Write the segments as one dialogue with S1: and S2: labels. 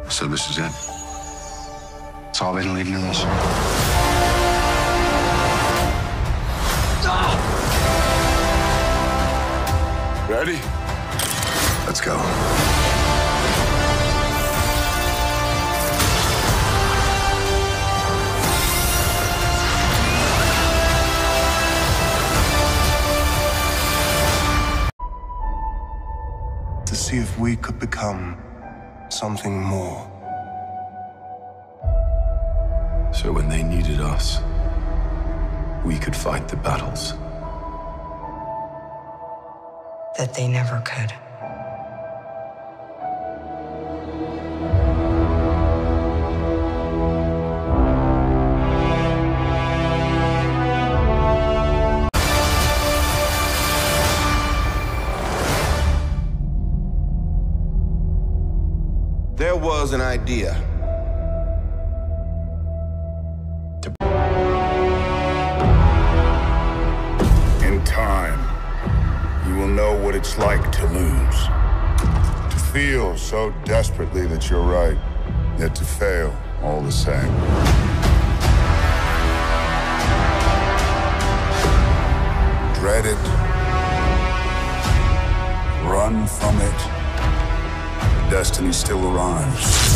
S1: So this is it. It's all been leading to this. Ready? Let's go. To see if we could become something more. So when they needed us, we could fight the battles
S2: that they never could.
S3: There was an idea.
S4: In time, you will know what it's like to lose. To feel so desperately that you're right, yet to fail all the same. Dread it. Run from it. Destiny still arrives.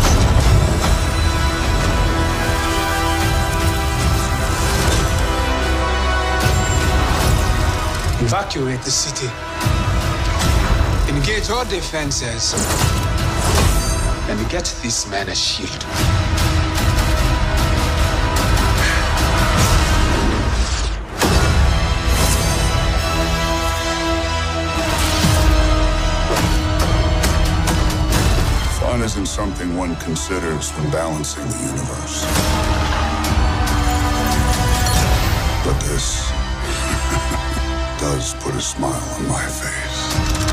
S5: Evacuate the city. Engage all defenses. And get this man a shield.
S4: Fun isn't something one considers when balancing the universe. But this does put a smile on my face.